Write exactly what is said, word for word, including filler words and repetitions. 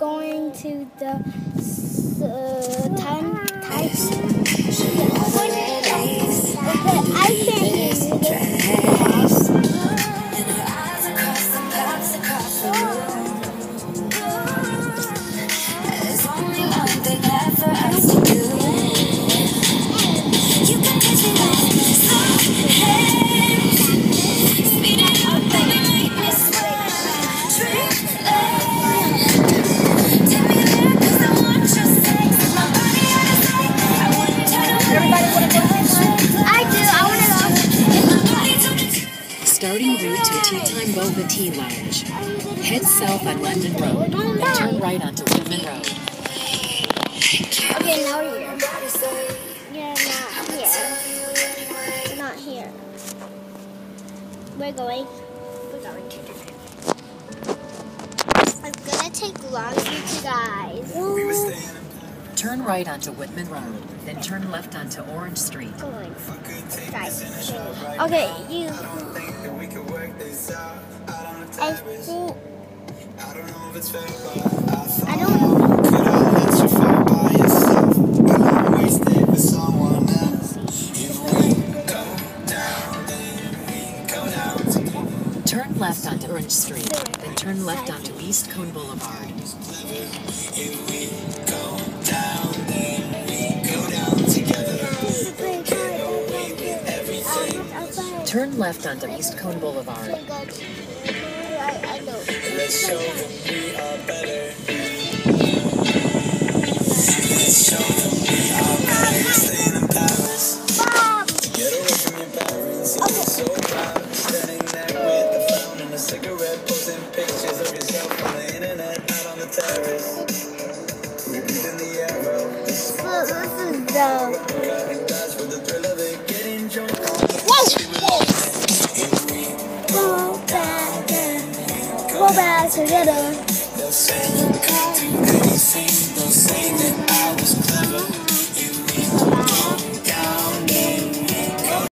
going to the uh, time types. Okay, I can't hear you. There's only one thing left for us to do. You can catch me like soft hands. Speed it up, baby, make me sweat. Dreamland. Take me there, 'cause I want your sex. My body on a state. I want you to everybody want to go. I do. I want to go. Starting route to Tea Time Boba Tea Lounge. Head south on London Road, then turn right onto Whitman Road. Okay, now we're here. You're not here. We're not here. We're going. We're going to do it. It's gonna take long for you guys. Turn right onto Whitman Road, then turn left onto Orange Street. Going. Guys. Okay, you. I think. I don't know. Turn left onto Orange Street, then turn left onto East Cone Boulevard. Turn left onto East Cone Boulevard. Let's show them we are better. Let's show them we are better. Staying in Paris. Get away from your parents. You're so proud. Standing there with the phone and a cigarette, posting pictures of yourself on the internet, out on the terrace. Breathing the arrow. This is dumb. Driving fast for the thrill of it. Getting drunk. Go back and go back together. They'll say you can't do anything. They'll say that I was clever.